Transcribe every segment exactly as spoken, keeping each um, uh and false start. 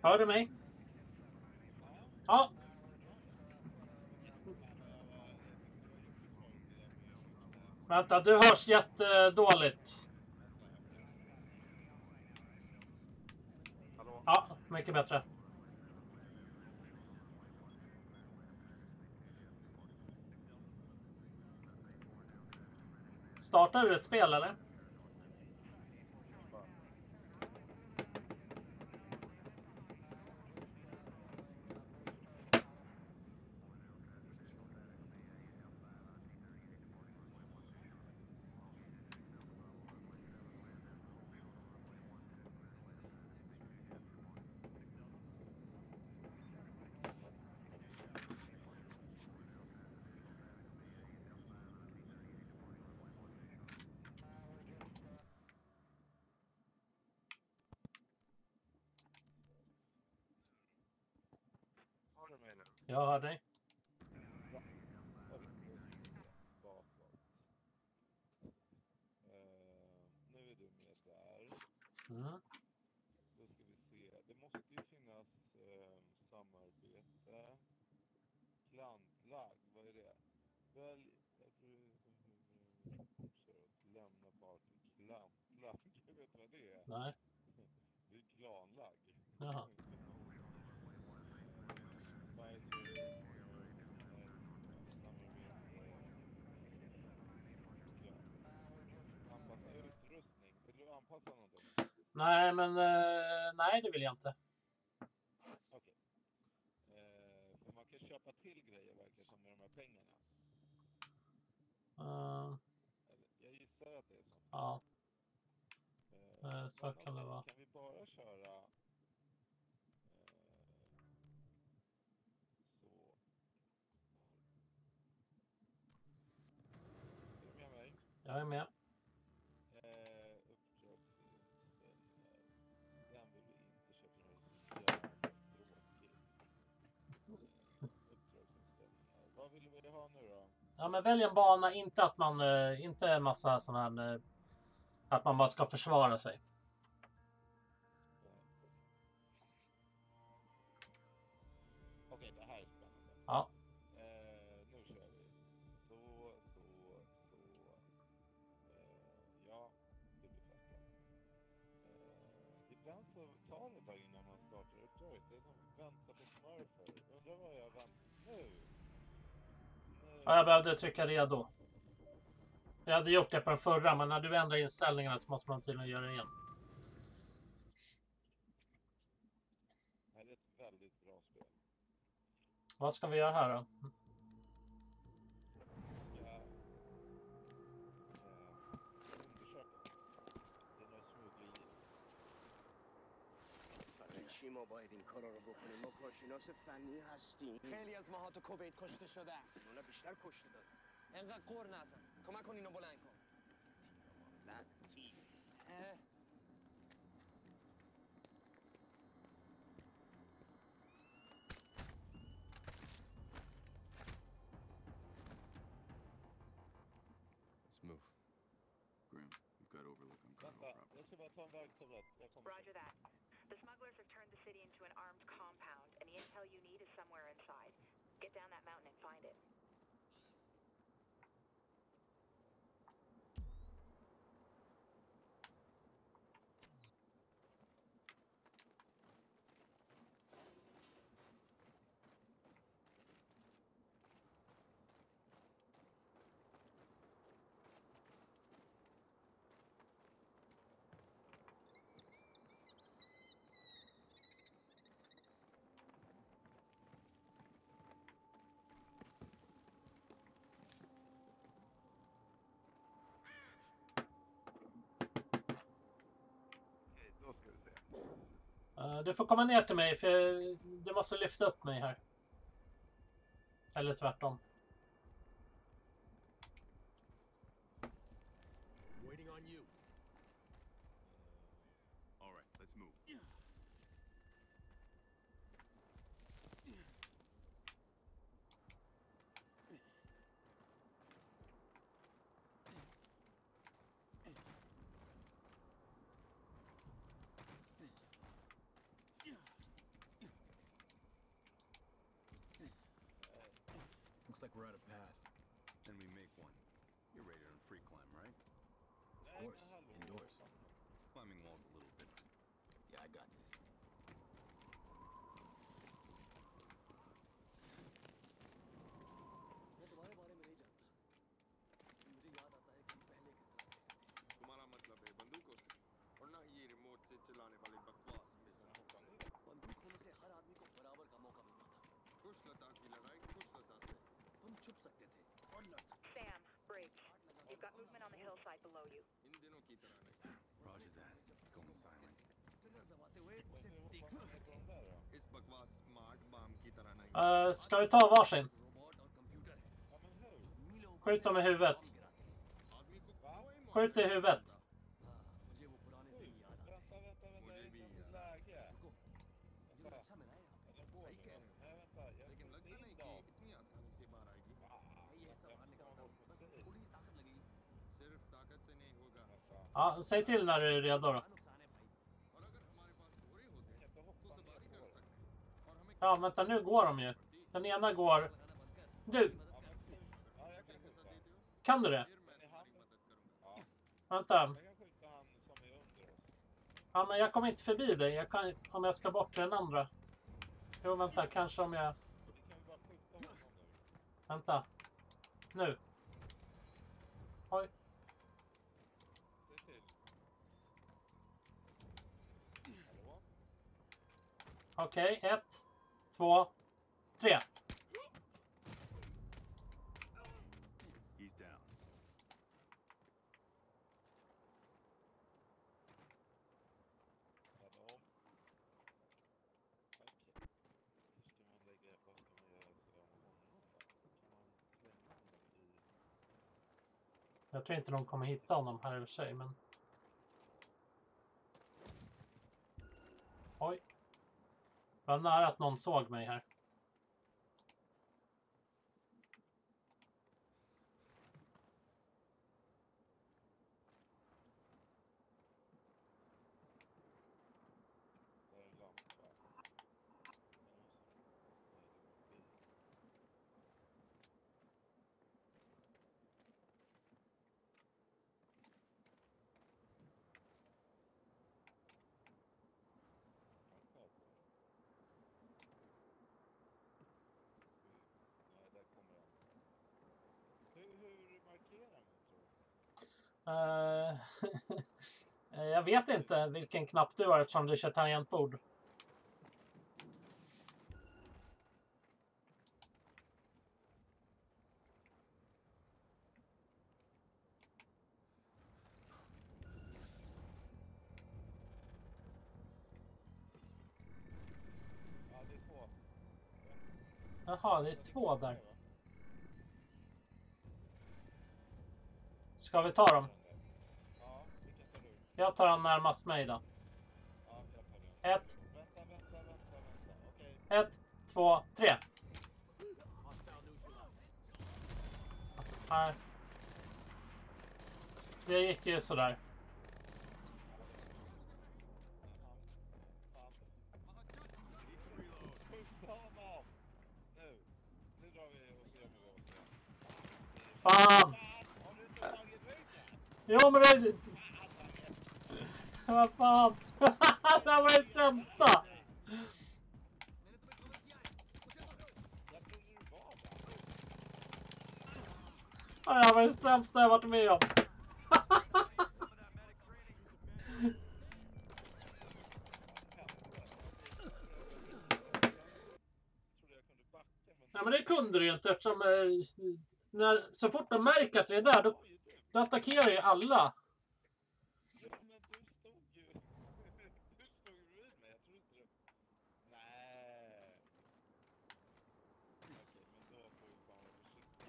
Hör du mig? Ja. Vänta, du hörs jättedåligt. Hallå? Ja, mycket bättre. Startar du ett spel eller? Har du mig nu? Jag hör dig. Ja. Och vi ska bakåt. Uh, nu är du med där. Mm. Då ska vi se. Det måste ju finnas uh, samarbete. Klantlag, vad är det? Välj... Lämna party. Klantlag, jag vet vad det är. Nej. Det är klanlag. Jaha. Anpassa utrustning. Vill du anpassa någonting? Nej, men eh, nej, det vill jag inte. Okej. Okay. Eh, för man kan köpa till grejer verkar som med de här pengarna. Uh, jag gissar att det är så. Ja. Eh, Eh, så kan det vara. Kan vi bara köra... Jag är med. Eh, uppdragsinställningar. Den vill vi inte köpa, den är så jävla tråkig. Eh, uppdragsinställningar. Vad vill vi ha nu då? Ja, men välj en bana, inte att man eh, inte en massa sån här eh, att man bara ska försvara sig. Okej, det här är spännande. Ja. Eh, nu kör vi. Så, så, så. Eh, ja, det blir fett bra. Eh, ibland så tar det bara innan man startar uppdraget. Det är som vänta på smurfer. Undrar vad jag väntar nu. nu. Ja, jag behövde trycka redo. Jag hade gjort det på den förra, men när du ändrar inställningarna så måste man tydligen göra det igen. Det här är ett väldigt bra spel. Vad ska vi göra här då? Ja. Eh, undersöka. Det är något smuggleri. چی ما باید این کارا رو بکنیم؟ ما کارشناس فنی هستیم. خیلی از ماها تو کویت کشته شدن. اونا بیشتر کشته دادن. انقدر قور نزن. کمک کن اینو بلند کن. لعنتی. Let's move. Grim, we've got overlook on cargo property. Roger that. The smugglers have turned the city into an armed compound, and the intel you need is somewhere inside. Get down that mountain and find it. Uh, du får komma ner till mig, för du måste lyfta upp mig här. Eller tvärtom. Waiting on you. All right, let's move. Looks like we're out of path. Then we make one. You're ready to free climb, right? Of Nej, course, men hallå. indoors. Climbing wall's a little different. Yeah, I got this. मैं तुम्हारे बारे में नहीं जानता। मुझे याद आता है कि हम पहले किस तरह खेलते थे। तुम्हारा मतलब है बंदूकों से और ना ये रिमोट से चलाने वाले बकवास मिसाइल से। बंदूक होने से हर आदमी को बराबर का मौका मिलता था। कुशलता की लड़ाई कुशलता से। तुम छुप सकते थे और लड़ सकते Sam, Briggs, you've got movement on the hillside below you. इन दिनों की तरह नहीं। Roger that. Going silent. थे। ट्रिगर दबाते हुए उसे Vad देख fan सकते heter थे। de där då? इस बकवास स्मार्ट बम की तरह नहीं। Uh, ska vi ta varsin? Robot और कंप्यूटर है Ja men hur? जो मीलों ऊपर Skjut dem i से huvudet. बम गिराते हैं। आदमी को Va? कोई Skjut i huvudet. हाँ, मुझे वो पुराने Oj, दिन याद आते हैं। vänta, vänta, vänta. Borde Jag är vi inte i göra. läge. रुको, मुझे Vänta. अच्छा मिला है यहाँ पे। Jag går सही nu. कह रहे हो। Nej vänta, jag लेकिन skjuter लगता in नहीं dem. कि इतनी आसानी से बाहर आएगी। Va? मैं ये हिस्सा Jag बाहर निकालता kommer हूँ, bort बस precis. थोड़ी सी ताकत लगेगी। सिर्फ ताकत से नहीं होगा। Vänta. Ja, säg till när du är redo då. क्या नुकसान है भाई? और अगर हमारे पास घोड़े होते Jag kan inte तो hoppa सवारी कर ner på det. सकते और हमें Ja, vänta, nu går de ju. Den ena går... लगाना बंद कर। Du, मेरी मदद Ja कर। men skjut. Ja jag kan पैसा skjuta. देते हो kan du det? फिर मैं Men i तुम्हारी handen. मदद करूंगा। Ja. Vänta. Jag kan skjuta han som är under oss. Ja, men jag kommer inte förbi dig. Jag kan, om jag ska bort till den andra. Jo, vänta, kanske om jag... Vi kan ju bara skjuta honom nu. Vänta. Nu. Oj. Se till. Hallå? Okej, ett, två, tre. He's down. Ladda om. Okej. Hur ska man lägga, vad ska man göra för honom då? Kan man slänga honom i... Jag tror inte de kommer hitta honom här i och för sig, men... Oj. Det var nära att någon såg mig här. Där är en lampa. Jag måste- Nej, det var bil. Han kvar på den. Nej, där kommer han. Hur, hur markerar man tror du? Eh, jag vet inte vilken knapp du har eftersom du kör tangentbord. Ja, det är två. Jaha, det är två där. Ska vi ta dem? Ja, vilken tar du? Jag tar den närmast mig då. Ja, jag tar den. Ett, Vänta, vänta, vänta, vänta. Okej. ett, två, tre. Nej. Det gick ju sådär. Han... Skjut honom! Nu. Nu drar vi och så gör vi vad vi ska. Fan! Har du inte tagit ut den? Jo, men det... Vad fan? Det här var det sämsta! Jag trodde du var där. Det här var det sämsta jag varit med om. Nej, men det kunde du ju inte eftersom eh, när, så fort de märker att vi är där då, då attackerar ju alla. Ja, men du stod ju... Du stod ju bredvid mig. Jag trodde inte du... Nej. Okej, men då får vi bara vara försiktiga.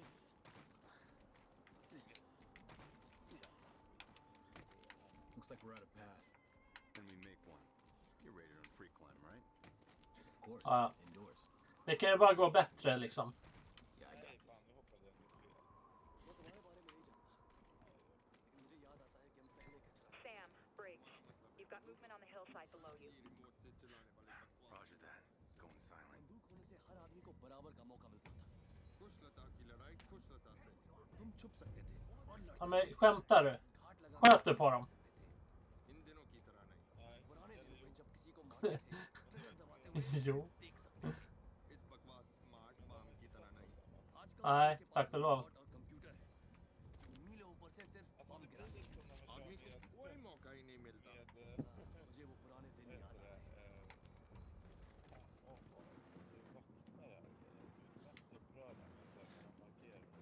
Looks like we're out of path. Then we make one. You're ready to free climb, right? Of course, Ja. indoors. Det kan ju bara gå bättre liksom. Yeah, I got Nej, fan, this. nu hoppade jag ner fel. मैं तुम्हारे बारे में नहीं जानता, लेकिन मुझे याद आता है कि हम पहले किस तरह Sam, Briggs, you've got movement on the hillside below you. ये रिमोट से चलाने वाले बकवास Roger that. Going silent. बंदूक होने से हर आदमी को बराबर का मौका मिलता था। खुश लता की लड़ाई खुश लता से तुम छुप सकते थे और लड़ Ja, men skämtar du? घाट लगा Sköt du på dem? इन दिनों की तरह नहीं Nej, पुराने det दिनों är में ju... जब किसी को मारते थे ट्रिगर दबाते हुए उसे Jo. देख सकते थे इस बकवास स्मार्ट बम की तरह नहीं आजकल Nej, तो उनके tack पास och lov. रोबोट और कंप्यूटर है जो मीलों ऊपर से सिर्फ Att बम man गिरा blir देते liksom när man आदमी kör को med... कोई मौका ही नहीं मिलता med हैं। eh, हाँ, मुझे वो पुराने दिन vad याद heter आते det? हैं Eh, fan, avgasen blir vaktare. Eh, blir fett upprörda med så här såna markeringar.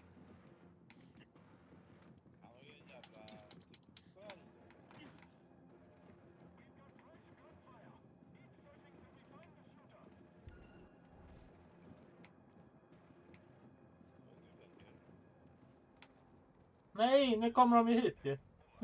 Han har ju en jävla typ sköld. Och nu väcker det. Nej, nu kommer de ju hit ju.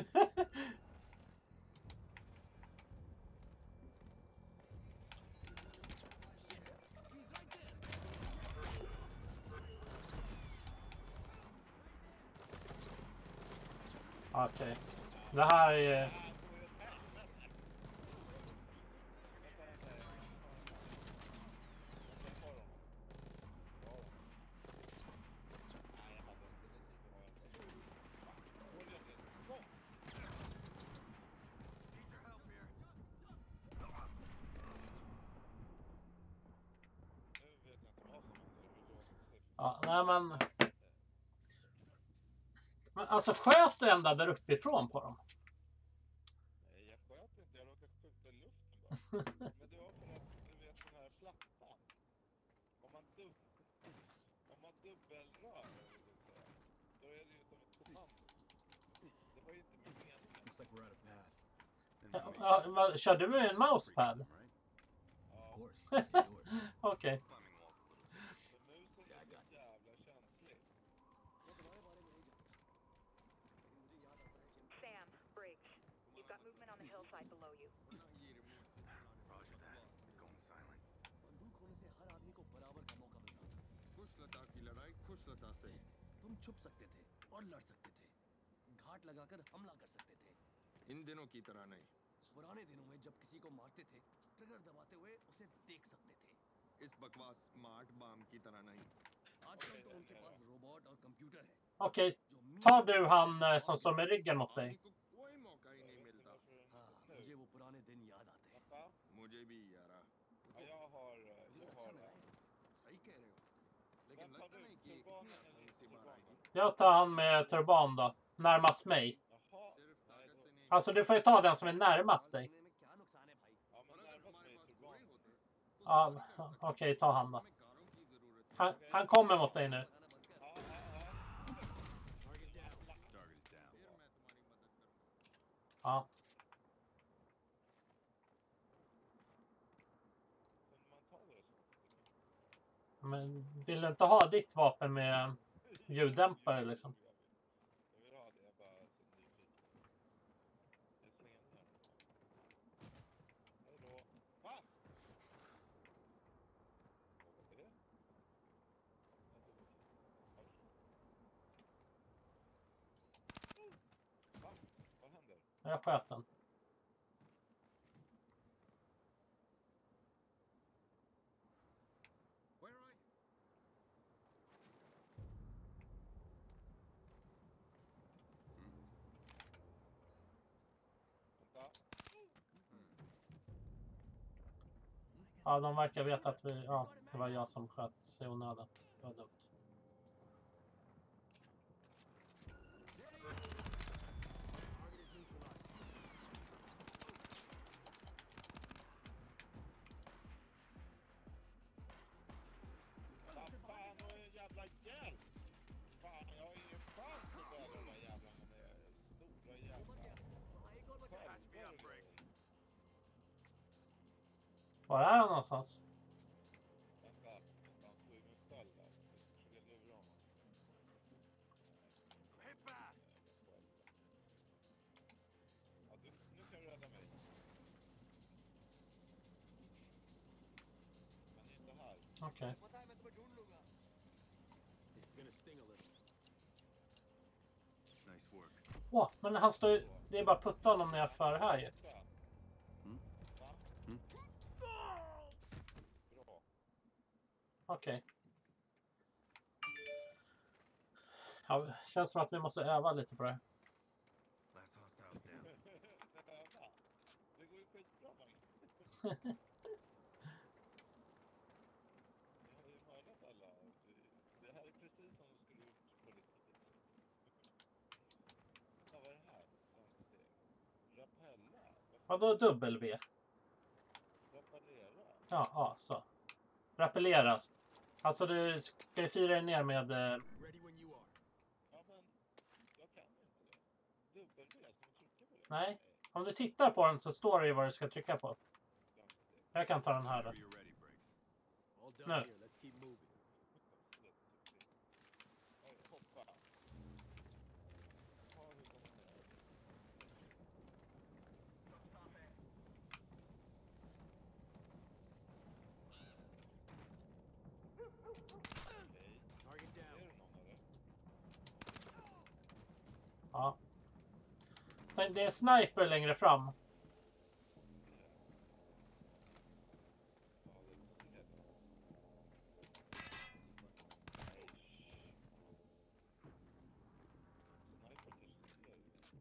Okej. Det här är... Ja, nej men... Men alltså sköt du ända där uppifrån på dem? Nej, jag sköt inte. Jag råkade skjuta i luften bara. Men det var för att, du vet den här plattan. Om man, dub om man dubbelrör, vill säga, då är det ju som ett kommando. Det var ju inte min mening. Looks like we're out of path. Then we Ja, make ja, vad- kör du med en mousepad? right? Of Ja, course. Indoors. Okej. Climbing walls a little bit. för musen är så jävla känslig. मैं तुम्हारे बारे में नहीं जानता लेकिन मुझे याद आता है कि Sam, Briggs, you've got movement on the hillside below you. और ना ये रिमोट से चलाने वाली Roger that. बकवास Going silent. बंदूक होने से हर आदमी को बराबर का मौका मिलता था खुश लता की लड़ाई खुश लता से तुम छुप सकते थे और लड़ सकते थे घाट लगाकर हमला कर सकते थे इन दिनों की तरह नहीं पुराने दिनों में जब किसी को मारते थे ट्रिगर दबाते हुए उसे देख सकते थे इस बकवास स्मार्ट बम की तरह नहीं आजकल तो उनके पास रोबोट और कंप्यूटर है Okej. जो मीलों Tar ऊपर du से han सिर्फ eh, बम som गिरा står med ryggen mot आदमी dig? को कोई मौका ही नहीं Jag vet inte मिलता varför den हाँ står मुझे nu. वो पुराने दिन याद आते हैं Pappa? मुझे भी यारा Ja, jag har... eh, मुझे Jag अच्छा har लगा en. है सही कह रहे हो लेकिन Men tar लगता du नहीं कि ये इतनी turbanen आसानी eller से inte बाहर आएगी turbanen? Jag tar han med turban då. Närmast mig. Jaha. सिर्फ Nej, ताकत då... से नहीं Alltså du får ju ta den som är närmast dig. में क्या नुकसान है भाई Ja, men और अगर närmast हमारे mig är पास घोड़े turbanen. होते तो Ja, सवारी कर सकते okej, ta han då. हमें कारों की जरूरत है Han, han kommer mot dig nu. लगाना बंद कर Ja, ja, ja. Target down. Target is down. फिर मैं तुम्हारी मदद करूंगा Ja. Kunde man ta det så? Men vill du inte ha ditt vapen med ljuddämpare liksom? Jag vill ha det, jag är bara så nyfiken. Det är senare. Hej då. Va? Vad var det? Jag tog okej. Va? Vad händer? Jag sköt den. Where are you? Vänta. Ja, de verkar veta att vi... Ja, det var jag som sköt i onödan. Det var dumt. Vad fan, och en jävla hjälp! Fan, jag har ingen chans att döda de där jävlarna med stora jävla skölder. Var är han någonstans? Vänta, vänta, han står ju med sköld där. Jag ska försöka lura honom. Ja, du, nu kan du rädda mig. Han är inte här. Okej. पता है मैं तुम्हें ढूंढ लूंगा This is gonna sting a little. Nice work. Åh, men han står ju... Det är bara att putta honom nerför här ju. Skön. Mm. Va? Mm. Bra. Okej. Ja, känns som att vi måste öva lite på det. Last hostile's down. Öva. Det går ju skitbra, Magnus. Jag har ju mördat alla. Det, det här är precis som det skulle ut på riktigt. Ja, vad är det här? Framsteg. Rappella? Vadå dubbel V? Rappellera? Ja, ja, så. Rappelleras. Alltså du ska ju fira dig ner med... Eh, Ready when you are. Ja, men jag kan inte det. Dubbel-V, ska man trycka på det? nej, om du tittar på den så står det ju vad du ska trycka på. Framsteg. Jag kan ta den här då. Whenever you're ready, Briggs. All done No. here. Let's keep moving. Oj, hoppa. Ta hur kommer ner. Okej. Target Ser down. du någon eller? Ja. Tänk, det är sniper längre fram. Ja, det ser det. Nej. Sniper till ser.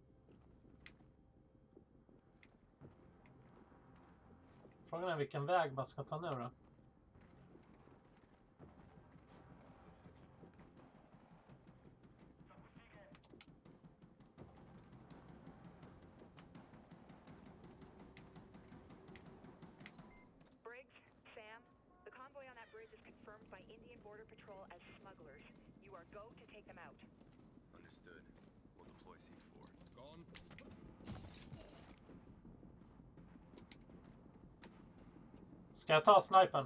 Frågan är vilken väg man ska ta nu då. Briggs, Sam, the convoy on that bridge is confirmed by Indian Border Patrol as smugglers. You are go to take them out. Understood. We'll deploy C four. Gone. Ska jag ta snipern?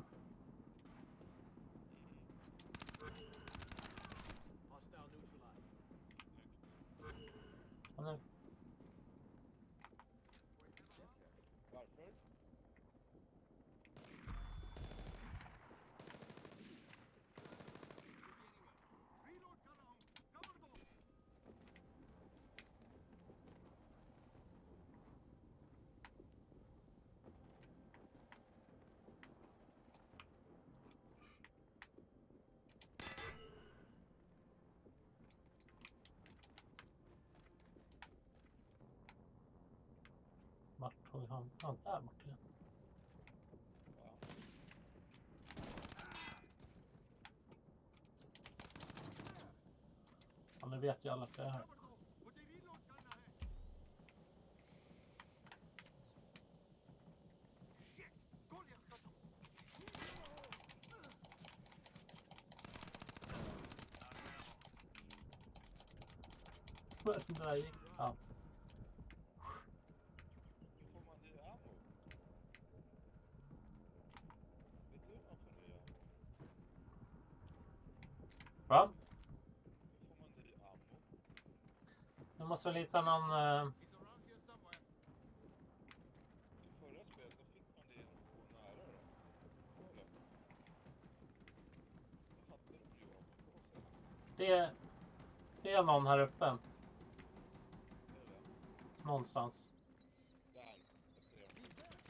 Hostile neutralized. Ja, nu. Varför? Vart tog han? Ja, där bort igen. Va? Ja, nu vet ju alla att jag är här. Det där gick. Ja. Hur får man ny ammo? Vet du varför det gör? Va? Hur får man ny ammo? Nu måste vi hitta någon... Eh... I förra spelet då fick man det genom att gå nära dem. Var det? Då hade de ju vapen på sig. Det, det är någon här uppe. Är det? Någonstans. Där. Jag ser dem.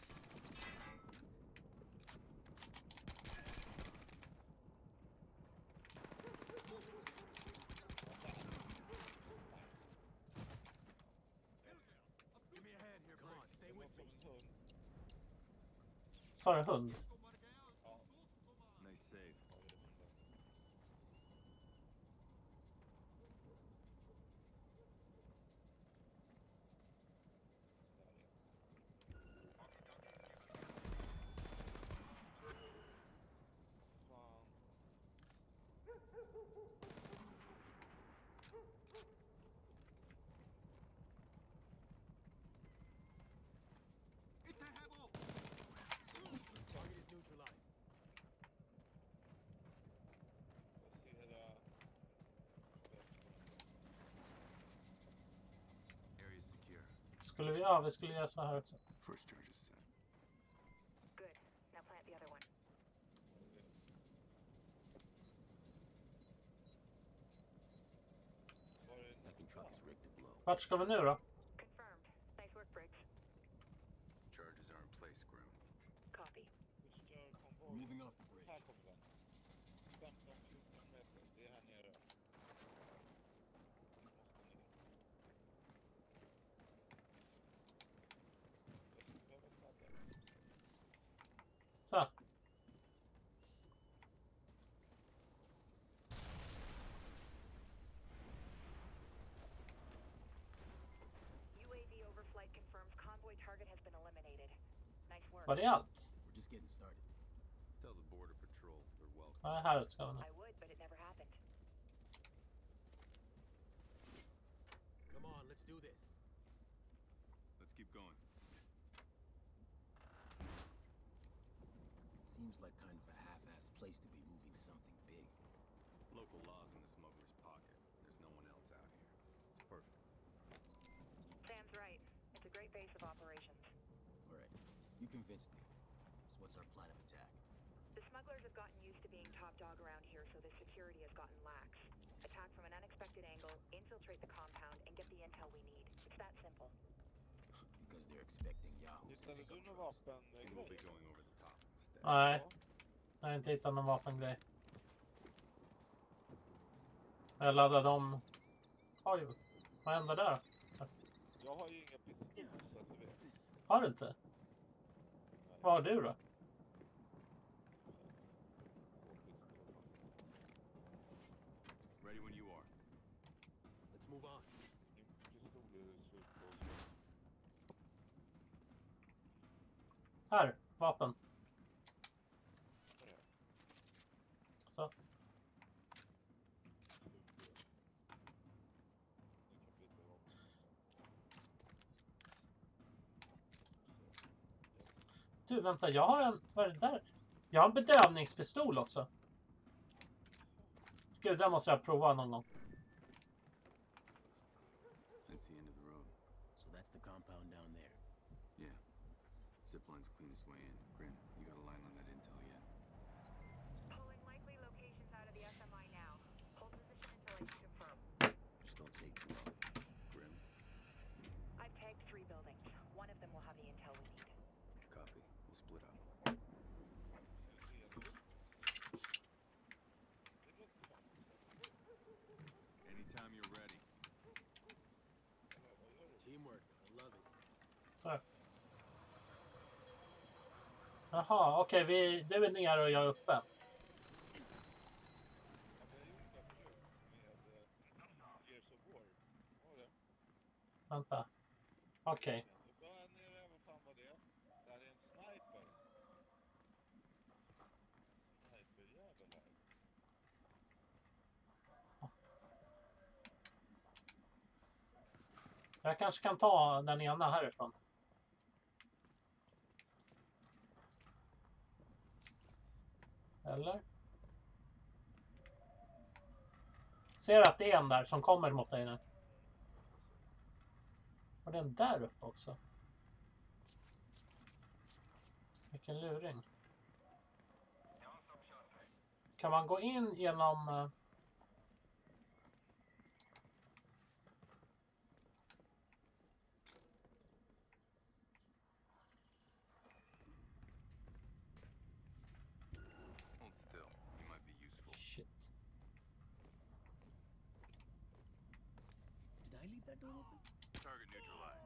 Give me a hand here, Come on, stay Det with var me. som en hund. Sa du hund? Ja, Nice save. har vi det hunden. Där är. Fan. Target is neutralized. Basera. Area secure. Skulle vi... Ja, vi skulle göra så här också. First charge is set. Good. Now plant the other one. Var det Second truck is rigged to blow. Vart ska vi nu då? Confirmed. Nice work, Briggs. Charges are in place, Groom. Copy. förstör We're konvojen? moving off the bridge. Här kommer den. femton fjorton meter. Det är här nere. Var det allt? We're just getting started. Tell the border patrol they're welcome. Ja, här ska vi nu. I would, but it never happened. Come on, let's do this. Let's keep going. Seems like kind of a half-assed place to be moving something big. Local laws in the smuggler's pocket. There's no one else out here. It's perfect. Sam's right. It's a great base of operations. All right, you convinced me. So what's our plan of attack? The smugglers have gotten used to being top dog around here, so the security has gotten lax. Attack from an unexpected angle, infiltrate the compound, and get the intel we need. It's that simple. Because they're expecting Yahoos to Hittade pick du up någon trucks. vapen? And we'll be going over the top instead. Nej, jag har inte hittat någon vapengrej. Jag laddade om. Oj, vad hände där? Jag har ju inga pistoler så att du vet. Har du inte? Vad har du då? Ready when you are. Let's move on. Min pistol är slut på. Här, vapen. Så. Du, vänta, jag har en... Vad är det där? Jag har en bedövningspistol också. Gud, den måste jag prova någon gång. That's the end of the road. So that's the compound down there? Yeah. Zipline's cleanest way in. Grim, you got a line on that intel yet? Pulling likely locations out of the S M I now. Hold position until I can confirm. Just don't take too long. Grim, I've tagged three buildings. One of them will have the intel we need. copy. We'll split up. Anytime you're ready. Teamwork, I love it. Så. Jaha, okej, vi, du är nere och jag är uppe. Vänta. Okej. Då är nere, vad fan var det? Där är en sniper. Sniperjävel här. Jag kanske kan ta den ena härifrån. Eller? Ser att det är en där som kommer mot dig nu. Och den där uppe också. Vilken luring. Kan man gå in genom... Uh... Hold still. You might be useful. Shit. Did I leave that door open? Target neutralized.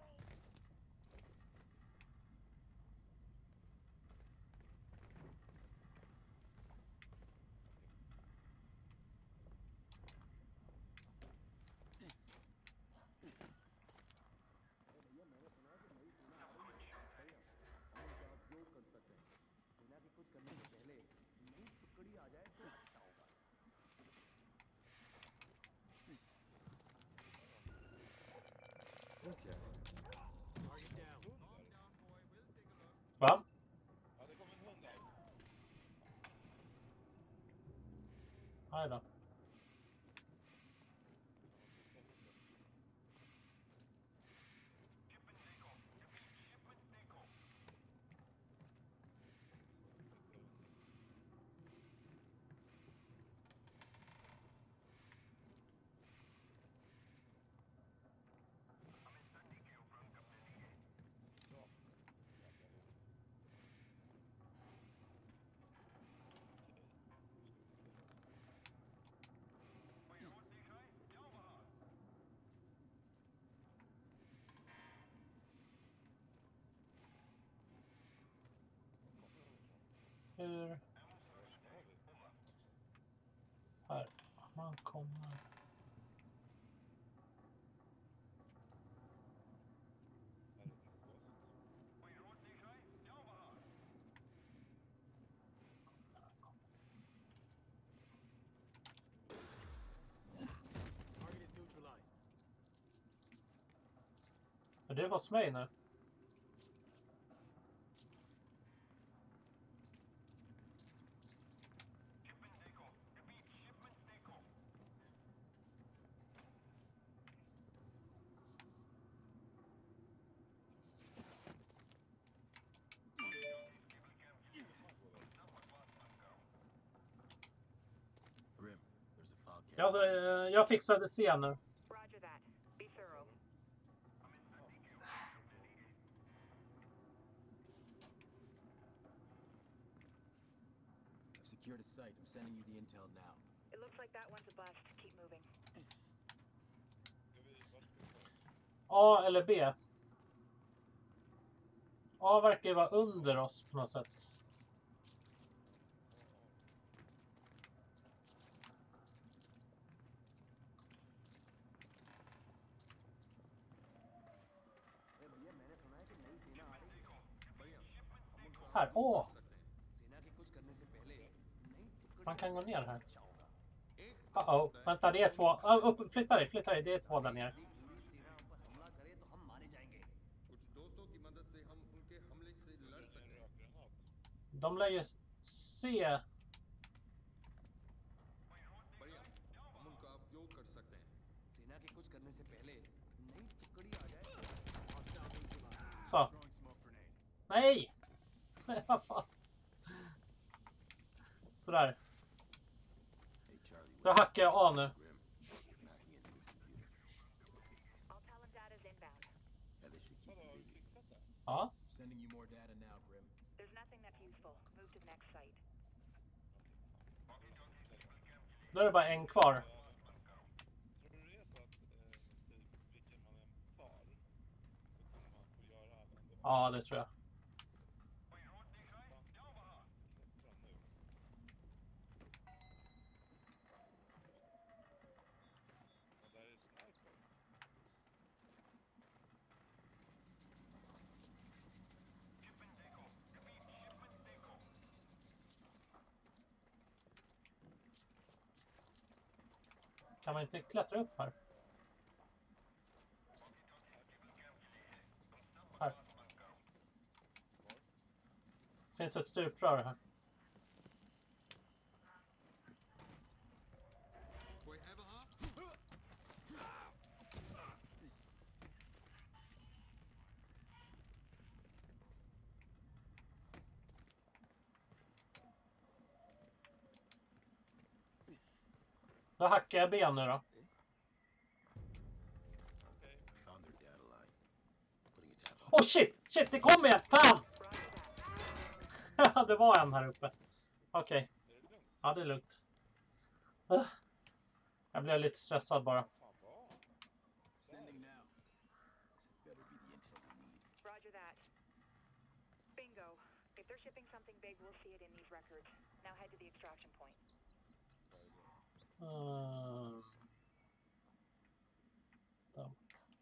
Okay. Target down. Va? Ja, det kom en hund där. Aj då. Hur? Här. Man kommer. det var hos mig nu. Grim, there's a file cabinet. Jag, eh, jag fixade C nu. Roger that. Be thorough. I've secured a site. I'm sending you the intel now. It looks like that one's a bust. Keep moving. Ska vi, vart ska vi ta? A eller B? A verkar ju vara under oss på något sätt. Här, åh! सेना के कुछ करने से पहले नई Man kan gå ner här. अच्छा होगा Uh-oh, vänta, det är två. Uh, upp, flytta dig, flytta dig, det är två där nere. यदि पूरी सेना ऊपर हमला करे तो हम मारे जाएंगे कुछ दोस्तों की मदद से हम उनके हमले से लड़ Det är सकते en हैं rökgranat. De lär ju se. बढ़िया हम उनका उपयोग कर सकते हैं सेना के कुछ करने से पहले नई टुकड़ी आ जाए Så. Nej! Nej, vad fan. Sådär. Hey, Charlie. Då hackar jag A nu. Grim, I'm hacking into his computer. All talent data's inbound. Yeah, they should keep Vadå, you har vi busy. fixat det? Ja. Sending you more data now, Grim. There's nothing that's useful. Move to the next site. Då är det bara en kvar. Ja, tror du det är så att eh, typ vilken man än tar så kommer man få göra alla ändå? Ja, det tror jag. Från nu. Men det här är sniper. Kan man inte klättra upp här? Här. Finns ett stuprör här. कोई है वहाँ Då hackar jag B nu då. Okej, I found their data line. Putting a tab on. Åh oh, shit! Shit, det kommer en! Fan! Roger that. Det var en här uppe. Okej. det är lugnt. Ja, det är lugnt. Uh. Jag blev lite stressad bara. Fan vad? Sending now. This had better be the intel we need. Roger that. Bingo. If they're shipping something big, we'll see it in these records. Now head to the extraction point. Mm. Så.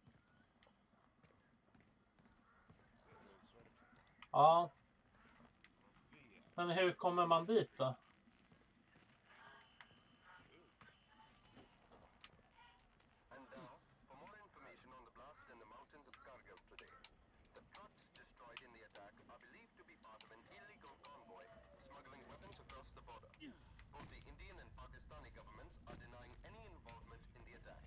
Ja, V. men hur kommer man dit då? And now, for more information on the blast in the mountains of Kargil today. The trucks destroyed in the attack are believed to be part of an illegal convoy smuggling weapons across the border. Both the Indian and Pakistani governments are denying any involvement in the attack.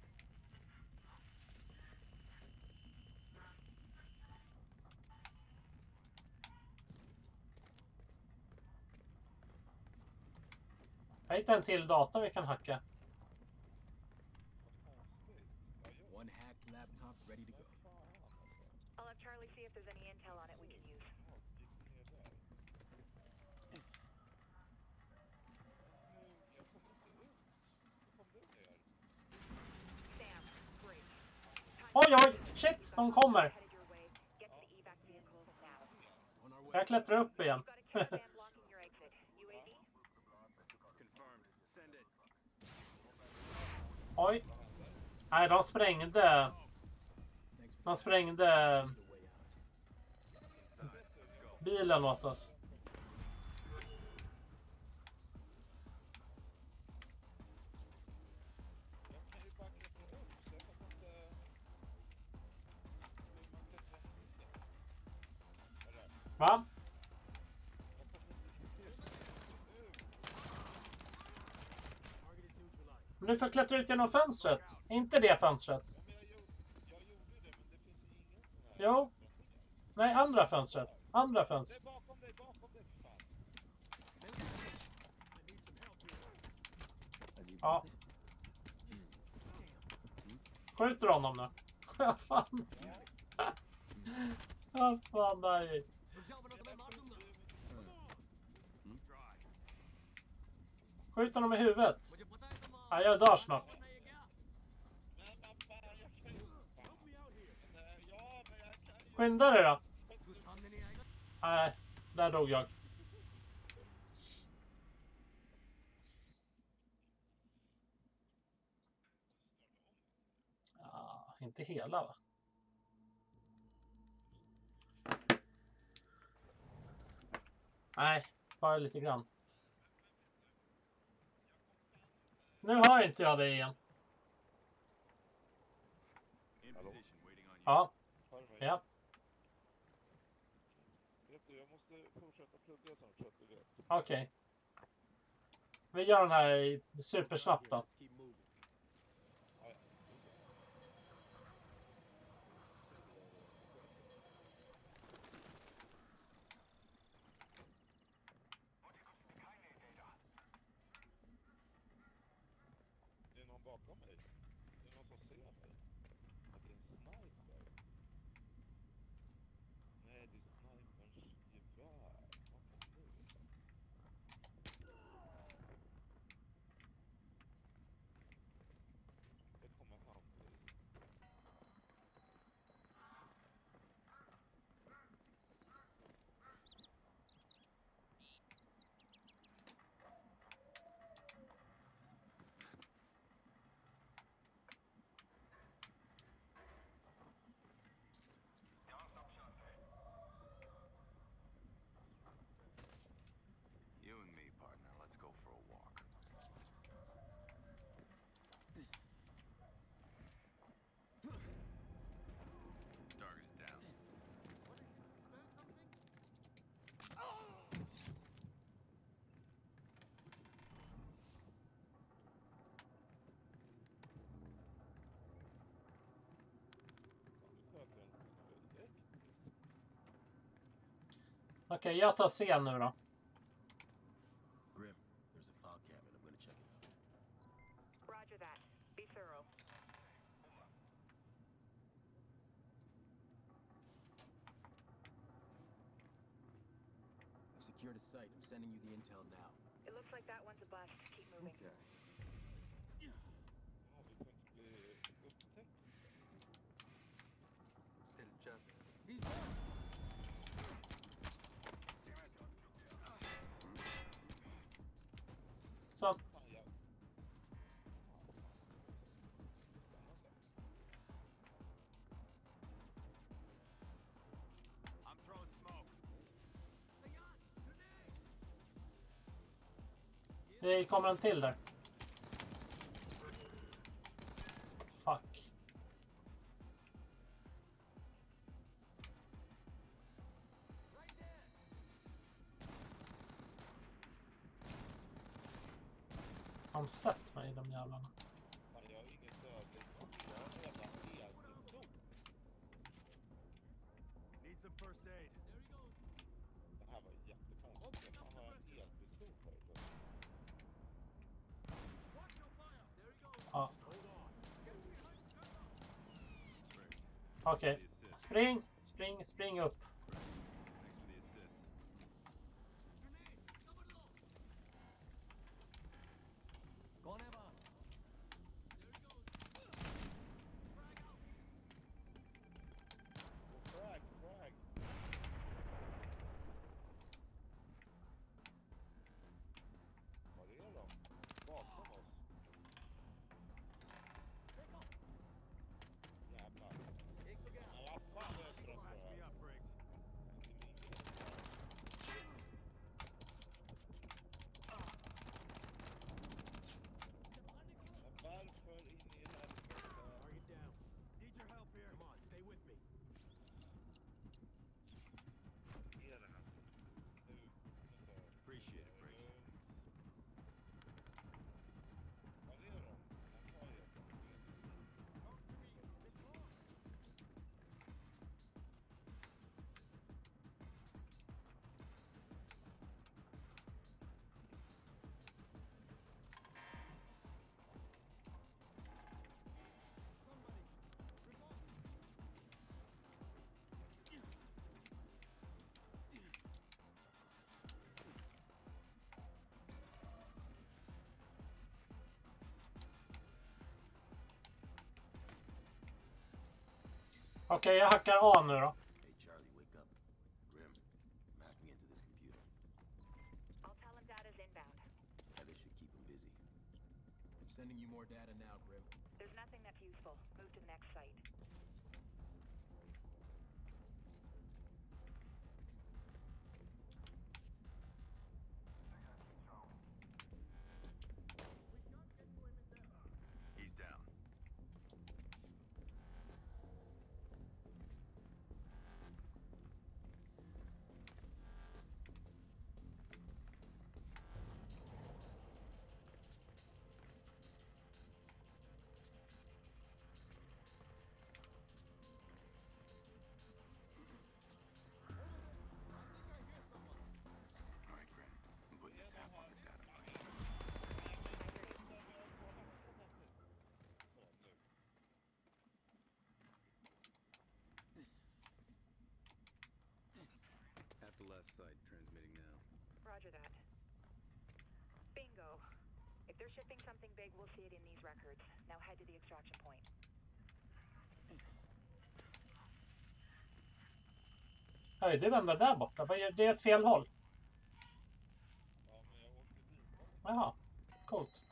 Jag hittade en till dator vi kan hacka. Vad konstigt. Ja, just One hacked laptop ready to go. fan alltså. I'll have Charlie see if there's any intel on it we can use. Ja, gick ner där. Nu, jag kommer inte ut. Hur kom du ner? Sam, great. Time Oj, to- oj, shit, de kommer. Headed your way. Get to the evac vehicle now. On our way. Jag klättrar upp igen. You've got a caravan blocking your exit. U A V? Confirmed. Send it. Oj. Nej, de sprängde. Thanks for De sprängde the way out. bilen åt oss. Jag kan ju bara klättra upp så jag fattar inte hur man klättrar Men du får klättra ut genom fönstret. Inte det fönstret. Ja, men jag gjorde, jag gjorde det, men det finns ju ingen sån här... Jo. Nej, andra fönstret. Andra Det fönstret. är bakom dig, bakom dig, för fan. Ja. Skjuter honom nu. Vad fan. Vad fan, nej. Skjut honom i huvudet. Ja, jag dör snart. Men vad fan, jag kan ju... Fan. Men, eh, ja, men jag kan ju... Skynda dig då. Nej, där dog jag. Ja, inte hela va? Nej, bara lite grann. Nu har inte jag det igen. In Hallå? position, waiting on you. Ja, Hör mig. ja, Vet du, jag måste fortsätta plugga som så att du vet. okej. Vi gör den här supersnabbt då. Let's keep moving. Ja, ja. Det är någon bakom mig. Det är någon som ser mig. Att det är en sniper. Nej, det är sniperns gevär. Vad fan är det? Det kommer han bli. You and me, partner. Let's go for a walk. Target is down. Fan, du sköt den direkt. Okej, jag tar C nu då. Grim, there's a file cabinet. I'm gonna check it out. Roger that. Be thorough. I've secured a site. I'm sending you the intel now. It looks like that one's a bust. Keep moving. Ja, vi får inte bli upptäckt. Så, Fan, jag... I'm throwing smoke. det kommer en till där. Fuck. Har de sett mig, de jävlarna? Fan, jag har inget dödligt vapen. Jag har redan elpistol. Need some first aid. Det här var jättekonstigt. Vad fan har jag en elpistol för? Ja. Okej. Spring, spring, spring upp. Thanks for the assist. Och frag, frag. Vad är det då? Bakom oss. Jävlar. Men vad fan är det för Patch me ett up, Briggs. Okej, jag hackar A nu då. Hey, Charlie, wake up. Grim, I'm hacking into this computer. I'll tell him data's inbound. Yeah, this should keep him busy. I'm sending you more data now, Grim. There's nothing that's useful. Move to the next site. He's down. All right, Grim. I'm putting a tap on the data push. At the last site, transmitting now. Roger that. Bingo. If they're shipping something big, we'll see it in these records. Now head to the extraction point. Hej, det vänder där borta. Vad är- Det är ett fel håll. Ja, men jag åkte dit. Jaha, coolt.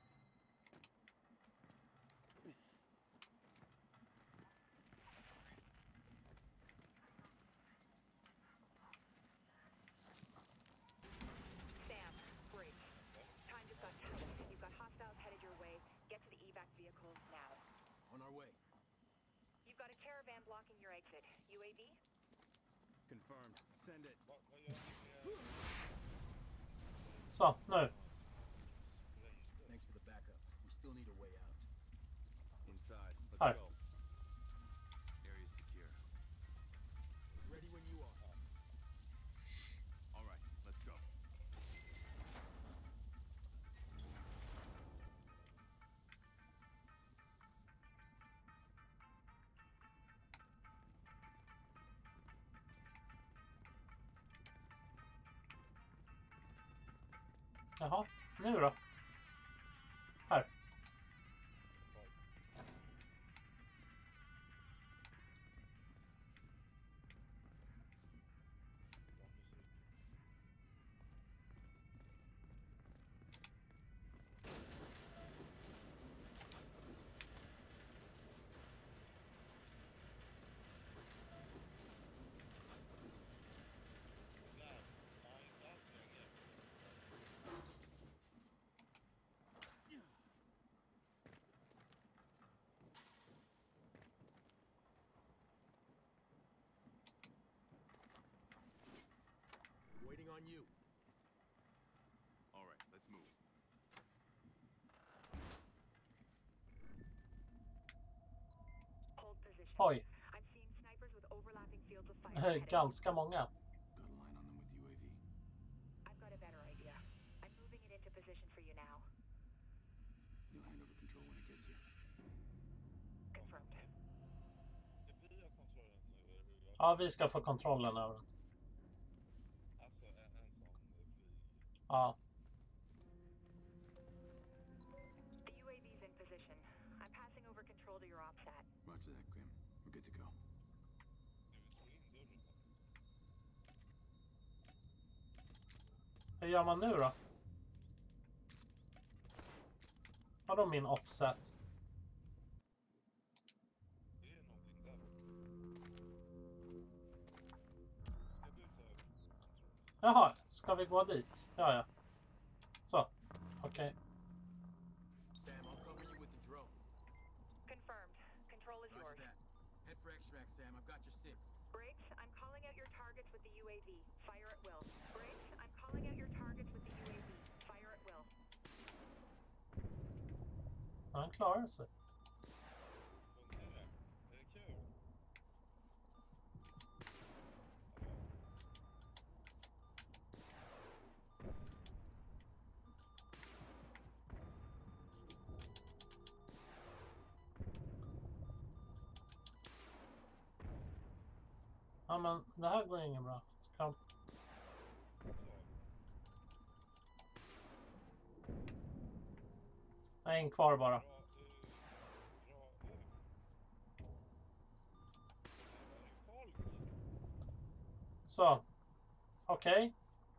Sam, break. Time just got tight. You've got hostiles headed your way. Get to the evac vehicle now. On our way. You've got a caravan blocking your exit. U A V? Confirmed. Send it. Vad, vad gör ni med... Så, nu. Thanks for the backup. We still need a way out. Inside. Let's Hi. go. Area's secure. Ready when you are. All right, let's go. Jaha, nu då? Här. Waiting on you. All right, let's move. Hold position. Oj, I'm seeing snipers with overlapping fields of fire. ahead of you. ganska många. Got a line on them with U A V. I've got a better idea. I'm moving it into position for you now. You'll hand over control when it gets here. Confirmed. Befria kontrollen nu, är det jag? Ja, vi ska få kontrollen över den. Alltså en, en sån eh, fri... Ja, The U A V's in position. I'm passing over control to your OPSAT. Roger that, Grim. We're good to go. Ska vi slå in dörren? hur gör man nu då? Vadå min offset? Det är någonting där. Ska du ta över kontrollen? Jaha, ska vi gå dit? Ja, ja. Så, okej. Sam, I'll cover you with the drone. Confirmed. Control is Roger yours. that. Head for extract, Sam. I've got your six. Briggs, I'm calling out your targets with the U A V. Fire at will. Briggs, I'm calling out your targets with the U A V. Fire at will. Han klarar sig. Funkar det? Är det kul? Ja, men det här går inget bra. Ska... Nej, en kvar bara. Bra, eh, bra, eh, Så. Okej.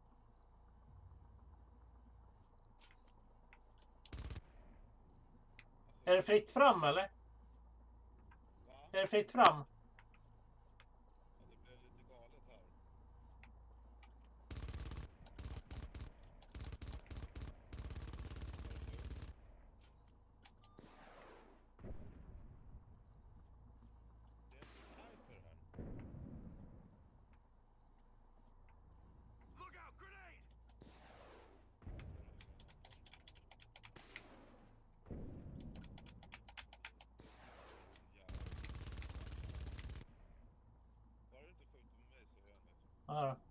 Är det fritt fram eller? Va? Är det fritt fram? Ja, det blev lite galet här. Det är en sniper här. Look out! Grenade! Bara du inte skjuter med mig så gör jag inget. Ja då.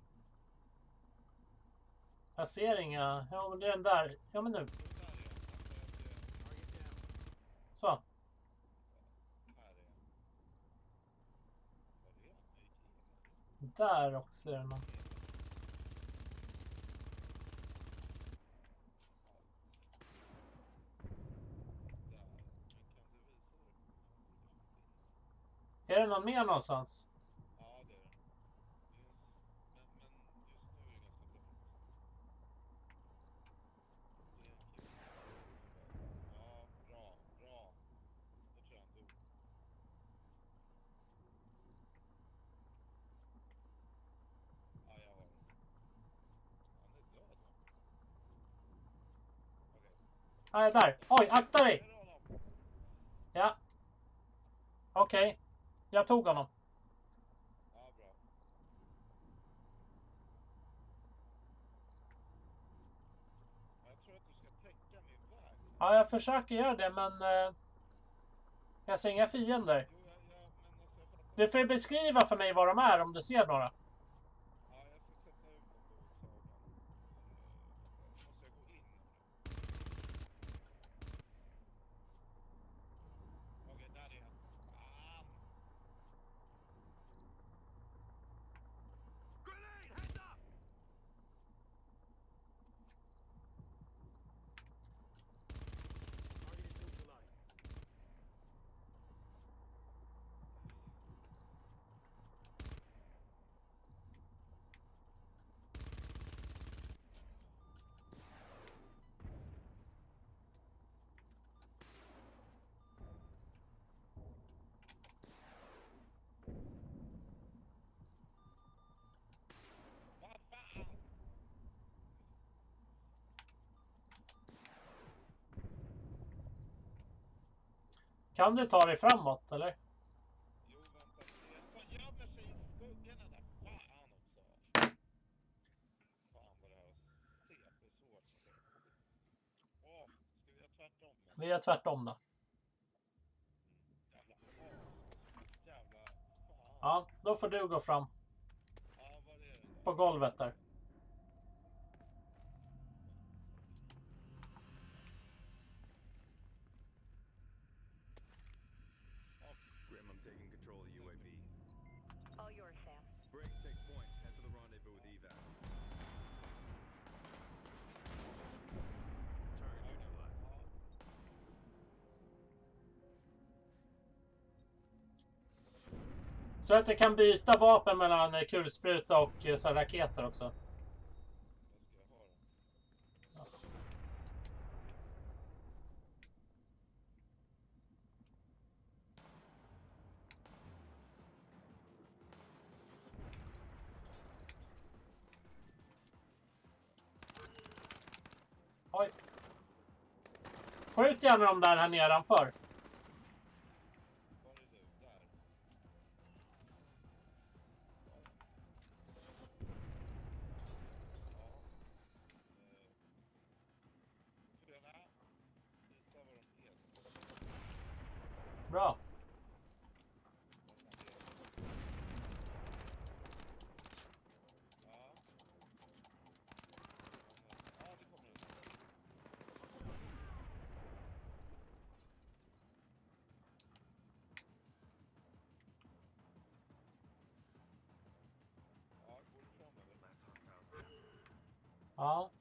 Jag ser inga. Ja, men det är den där. Ja, men nu. Jo, där är jag. Alltså, jag ser... Så. Här är jag. Var är han? Jag gick in. Där också är den. Där. Men kan du visa det? Är det någon mer någonstans? Ja, det är det. Men, men just nu är det ganska lugnt. Det är en kille. Ja, bra, bra. Jag tror han dog. Ja, jag har den. Han är död, va? Okej. Nej, där. Oj, akta dig. Ser du honom? Ja. Okej. Jag tog honom. Ja, bra. Jag tror att du ska täcka min väg. Ja, jag försöker göra det, men... Eh, jag ser inga fiender. Jo, jag, jag, men alltså jag fattar. Du får ju beskriva för mig vad de är om du ser några. Ja, jag ska sätta ut dem på tavlan. Eh, måste jag gå in nu? Okej, där är han. Fan! Grenade! Heads up! Target is neutralized. Vad fan? Kan du ta dig framåt, eller? Jo, vänta. Det gömmer sig i skuggorna där. Fan också. Fan vad det här var C P-svårt. Åh, ska vi göra tvärtom? Vi gör tvärtom då. Jävla as. Jävla fan. Ja, då får du gå fram. Ja, vad är det då? På golvet där. Grim, I'm taking control of the U A V. All yours, Sam. Brakes take point. Head to the rendezvous with evac. Target neutralized. Så att du kan byta vapen mellan eh, kulspruta och eh, så här raketer också. Vad ska jag ha då? Oj. Skjut gärna de där här nedanför. Var är du? Där. Ja. Eh. Frena. Visa vad de är. Bra. Ja. Ja, det kommer ut. Ja, går du fram eller? Last hostiles down. Ja.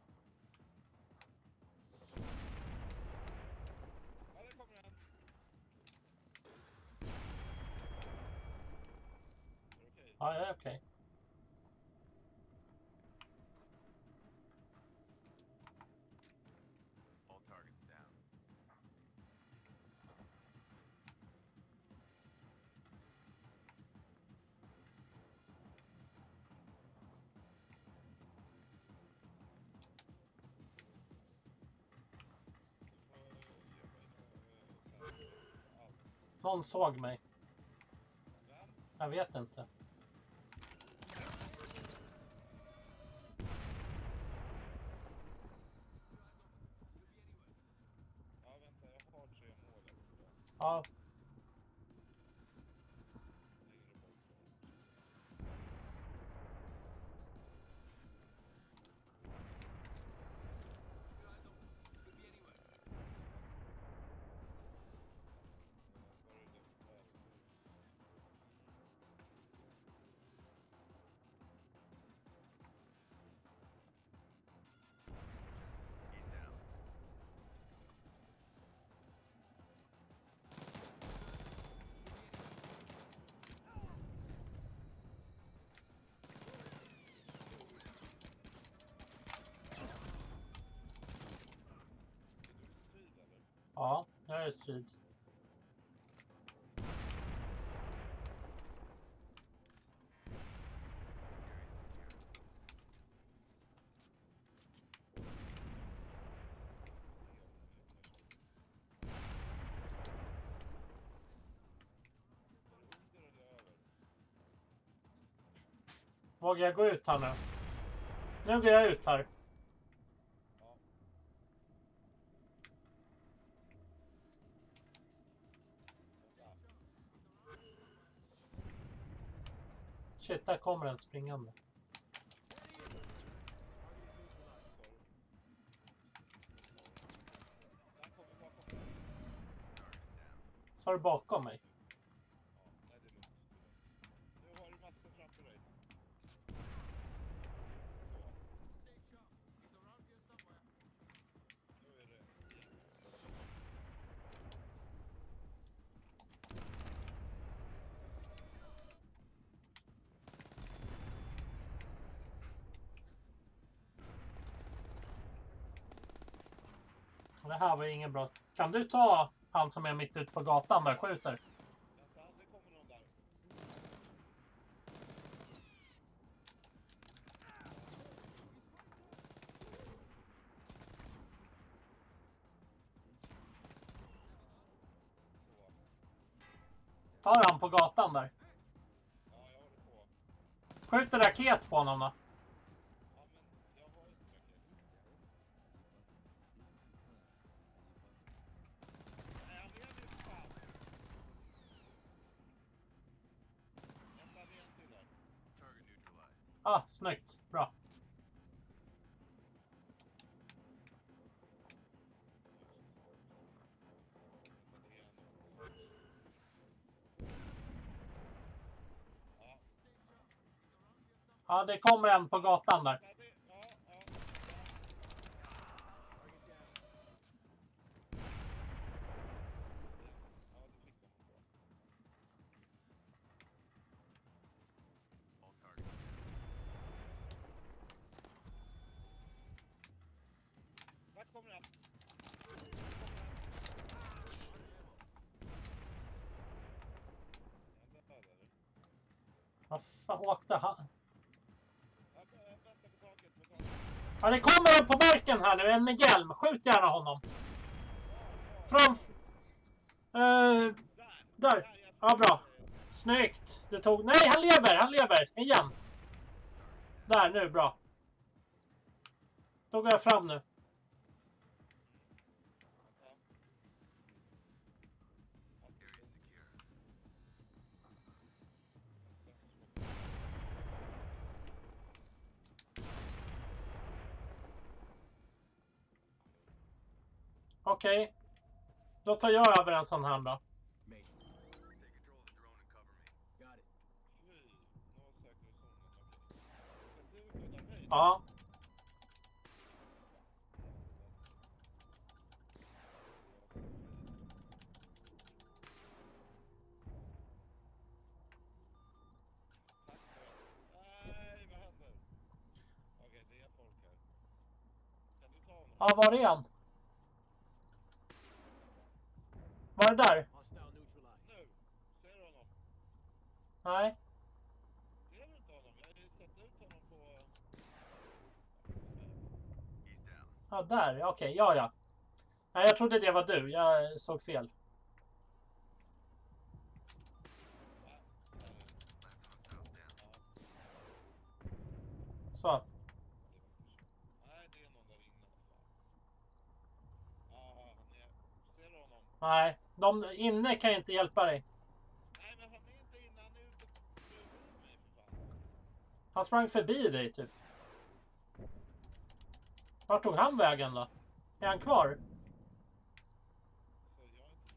Ja, där kommer han. Är det okej? Ja, ja, okej. Någon såg mig. Vem? Jag vet inte. Ja, vänta, jag har tre mål här uppe. Ja, Längre bort. Var är det där? Är du i strid eller? ja, jag är i strid. Är det under eller över? Vågar jag gå ut här nu? Nu går jag ut här. Ja. Vänta. Shit, där kommer en springande. Den kommer bakom mig. Så är det bakom mig. Ja, nej det är lugnt. Nu har du massor framför dig. Så. Nu är det i. Det här var ingen bra. Kan du ta han som är mitt ute på gatan där skjuter? Vänta, det kommer någon där. Så. Ta han på gatan där. Ja, jag håller på. Skjut en raket på honom då. Ja, men jag har inte raket. Nej, han lever ju för fan. Vänta, det är en till här. Target neutralized. Ah, snyggt. Bra. Vänta, det är en. Ja. Ja, det kommer en på gatan där. Ja, det, ja, ja. Ja, du fick den bra. All targets. Vart kommer den? Den där eller? Vad fan åkte han? Ja, vä- vänta på taket, på taket. Ja, det kommer en på marken här nu. En med hjälm. Skjut gärna honom. Fram. Uh, där. Ja, bra. Snyggt. Du tog... Nej, han lever. Han lever. Igen. Där, nu. Bra. Då går jag fram nu. Area secure. Okej. Då tar jag över en sån här då. Mate, take control of the drone and cover me. Got it. Fy, nå säkerhetszonen, okej. Ska du skydda mig? Ja. Tack för det. Nej, vad händer? Okej, det är folk här. Kan du ta honom? Ja, var är han? Var det där? Hostile neutralized. Nu! Ser du honom? Nej. Ser du inte honom? Jag har ju sett ut honom på... He's down. Ja, där. Okej, ja, ja. Nej, jag trodde det var du. Jag såg fel. Så. Nej, det är någon där inne. Fan. Ja, han är... Ser du honom? Nej, de inne kan ju inte hjälpa dig. Nej, men han är inte inne. Han är ute mot mig för fan. Han sprang förbi dig typ. Vart tog han vägen då? Är han kvar? Så jag är inte...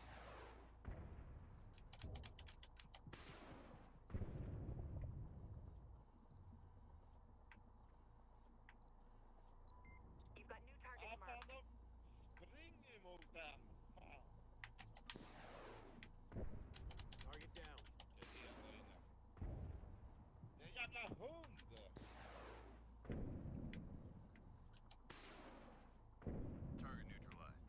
You've got new Ja, targets fan, marked. de springer emot den. Fan. Target down. Det är en där inne. Det är en jävla hund! Target neutralized.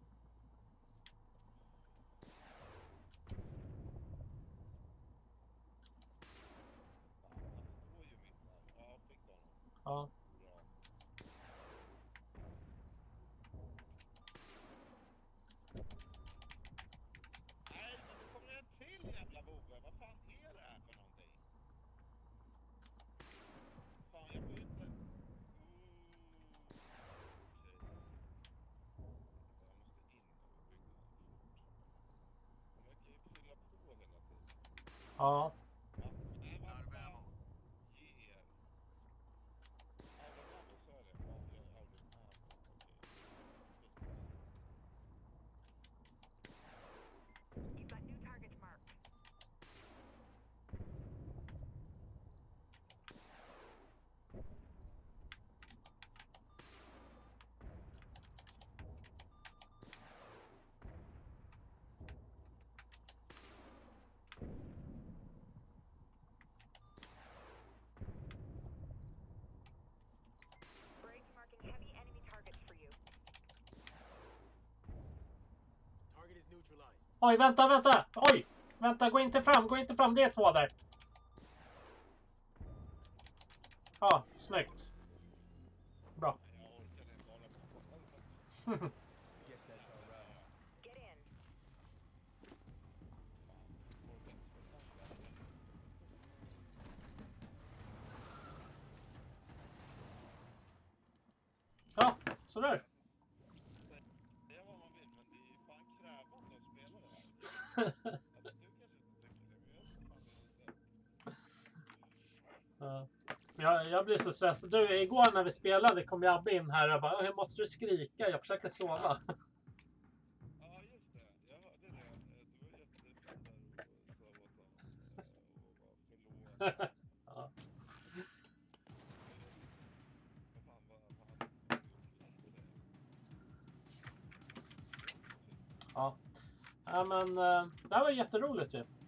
Fan, han står ju mitt där. Ja, fick du honom. Ja. Bra. Nej, men nu kommer det en till jävla bove. Vad fan är det här för någonting? Fan, jag får ju inte... Ooh. Okej. Jag måste in och bygga fort. De verkar ju fylla på hela tiden. Ja. Va? Nej, vad Out of fan? ammo. Ge er. Out of ammo, så är det. Ja, jag är out of ammo. Okej. You've got new targets marked. Braves marking heavy enemy targets for you. Target is neutralized. Oj, vänta, vänta! Oj! Vänta, gå inte fram, gå inte fram. Det är två där. Ja, snyggt. Bra. Jag orkar inte hålla på. I guess that's all right. Get in. Orkar inte förstånda. Ja, sådär. Säga vad man vill, men det är ju fan krävande att spela det här. Eller du kanske inte tycker det, men jag tycker fan det är lite... Ja. Jag, jag blir så stressad. Du, igår när vi spelade kom jag in här och bara, hur måste du skrika? Jag försöker sova. Ja, just det. Jag hörde det. Eh, Du var jättefin där och sa åt honom eh, och var förlåt. Ja. Vad fan, vad vad hade du gjort för det? Ja. Ja, men eh, det här var jätteroligt ju.